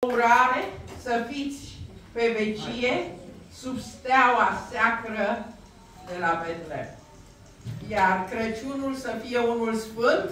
urare să fiți pe vecie sub steaua seacră de la Betlehem. Iar Crăciunul să fie unul sfânt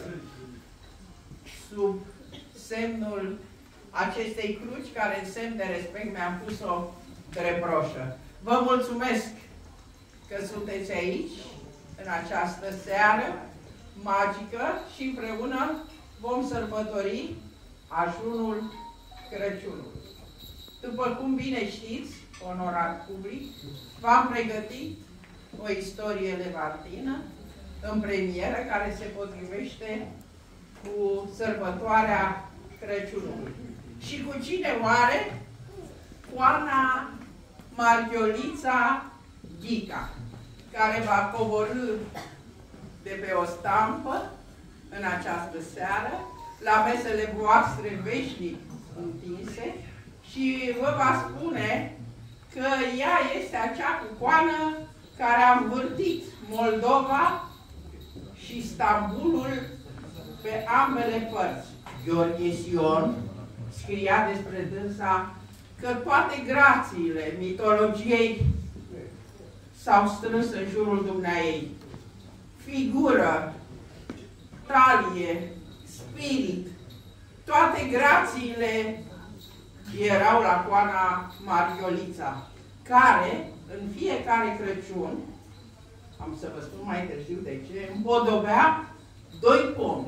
sub semnul acestei cruci, care în semn de respect mi-am pus-o drept broșă. Vă mulțumesc că sunteți aici în această seară magică și împreună vom sărbători ajunul Crăciunului. După cum bine știți, onorat public, v-am pregătit o istorie levantină în premieră care se potrivește cu sărbătoarea Crăciunului. Și cu cine oare? Cu Ana Marghiolița Ghica, care va coborî de pe o stampă în această seară, la mesele voastre veșnic întinse, și vă va spune că ea este acea cucoană care a învârtit Moldova și Stambulul pe ambele părți. Gheorghe Sion scria despre dânsa că toate grațiile mitologiei s-au strâns în jurul dumneaei. Figură, talie, spirit, toate grațiile erau la Coana Marghiolița, care în fiecare Crăciun, am să vă spun mai târziu de ce, împodobea doi pomi.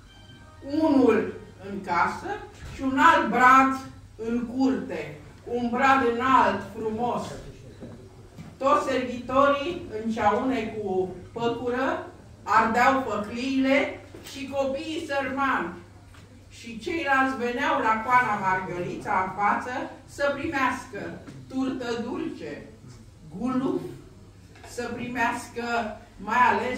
Unul în casă și un alt brad în curte. Un brad înalt, frumos. Toți servitorii înceaune cu păcură, ardeau păcliile și copiii sărmani. Și ceilalți veneau la Coana Marghiolița în față să primească turtă dulce, guluf, să primească mai ales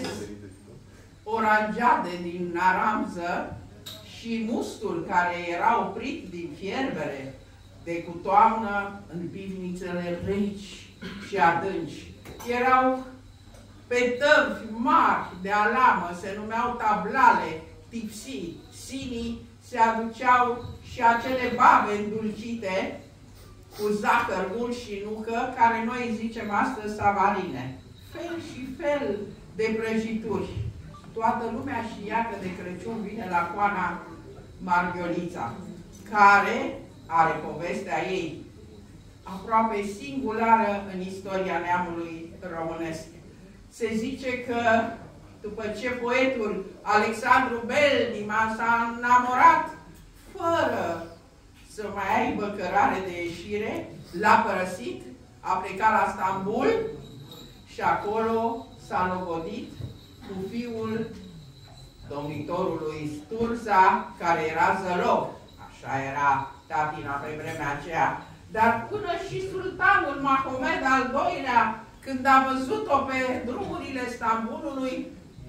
oranjade din naranță și mustul care era oprit din fierbere de cu toamnă în pivnițele reci și adânci. Erau pe tăvi mari de alamă, se numeau tablale, tipsii, sinii, se aduceau și acele babe îndulcite cu zahăr mult și nucă, care noi zicem astăzi savaline. Fel și fel de prăjituri. Toată lumea știa că de Crăciun vine la Coana Marghiolița, care are povestea ei aproape singulară în istoria neamului românesc. Se zice că după ce poetul Alexandru Beldi s-a enamorat fără să mai aibă cărare de ieșire, l-a părăsit, a plecat la Stambul și acolo s-a logodit cu fiul domnitorului Sturza, care era zăloc. Așa era tatina pe vremea aceea. Dar până și sultanul Mahomed al II-lea, când a văzut-o pe drumurile Stambulului,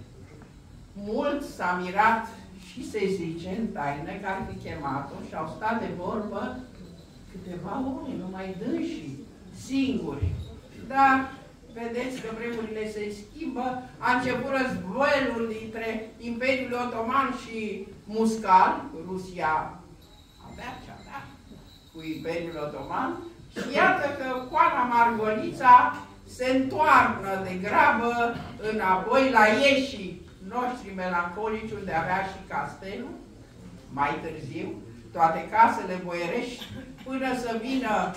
mult s-a mirat și se zice în taină că ar fi chemat-o și au stat de vorbă câteva ore, numai dânsii, singuri. Dar vedeți că vremurile se schimbă, a început războiul dintre Imperiul Otoman și Muscal, Rusia avea ce avea cu Imperiul Otoman, și iată că Coana Marghiolița se întoarnă de grabă înapoi la ieșii noștri melancolici, unde avea și castelul, mai târziu, toate casele boierești, până să vină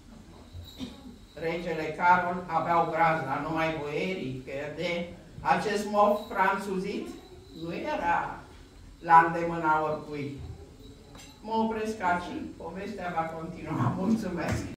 regele Carol, aveau grazna, numai boierii, că de acest mof franțuzit nu era la îndemâna oricui. Mă opresc aici, povestea va continua. Mulțumesc!